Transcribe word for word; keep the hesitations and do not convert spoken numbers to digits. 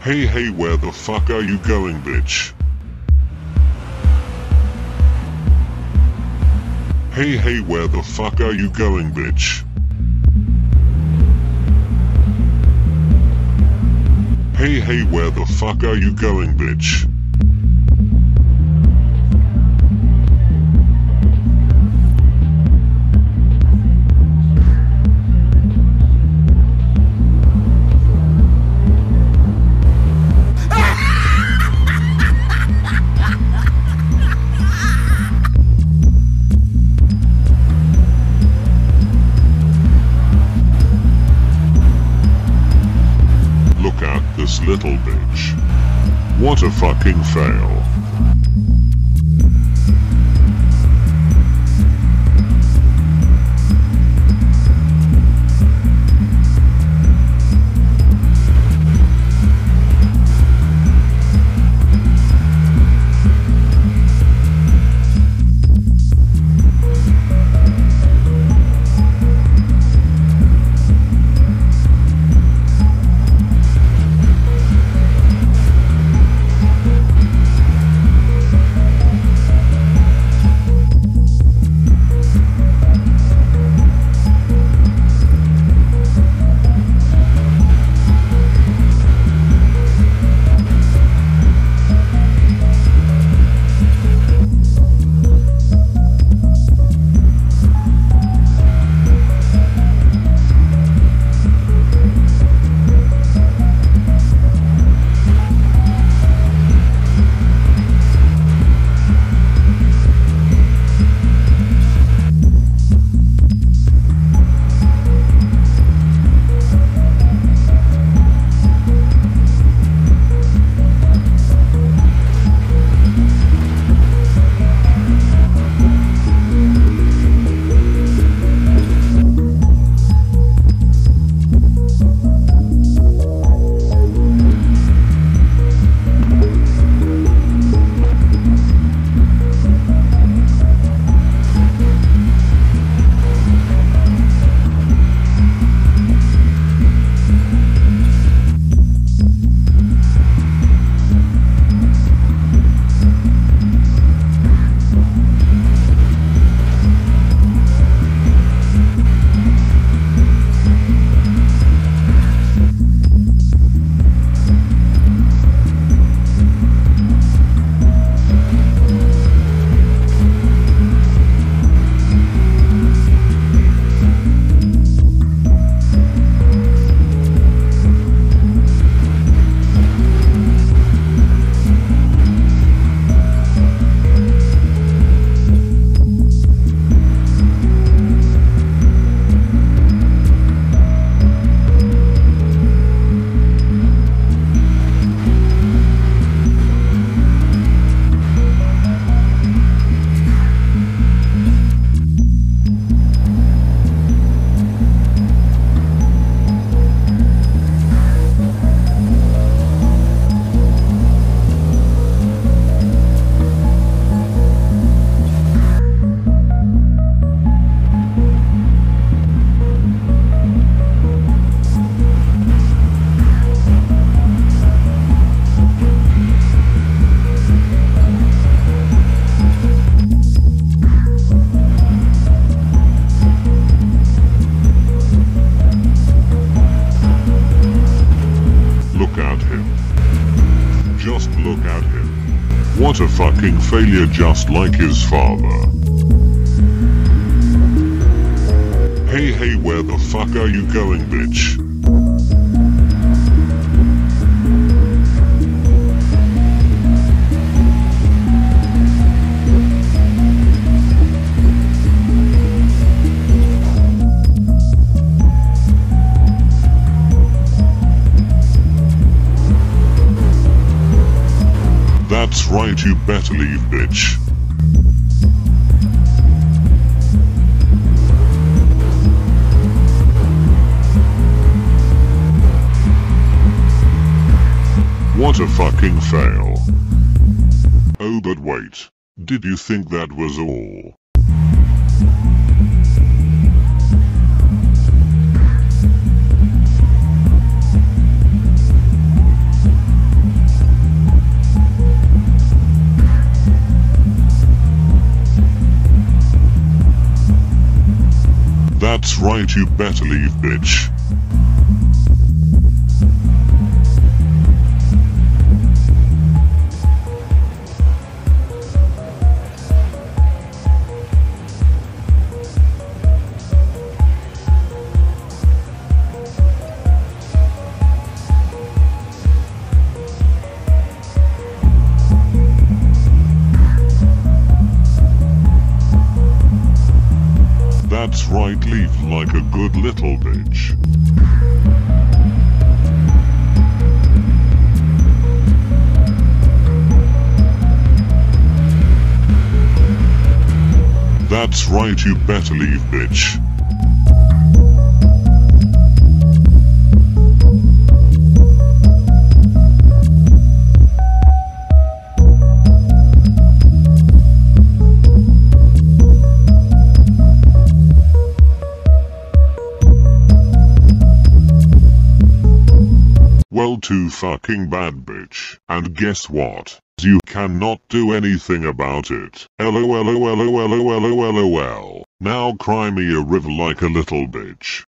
Hey hey, where the fuck are you going, bitch? Hey hey, where the fuck are you going, bitch? Hey hey, where the fuck are you going, bitch? Look at this little bitch. What a fucking fail. Just look at him. What a fucking failure, just like his father. Hey hey, where the fuck are you going, bitch? That's right, you better leave, bitch. What a fucking fail. Oh, but wait. Did you think that was all? That's right, you better leave, bitch. That's right, leave like a good little bitch. That's right, you better leave, bitch. Well, too fucking bad, bitch. And guess what? You cannot do anything about it. LOLOLOLOLOLOL. Now cry me a river like a little bitch.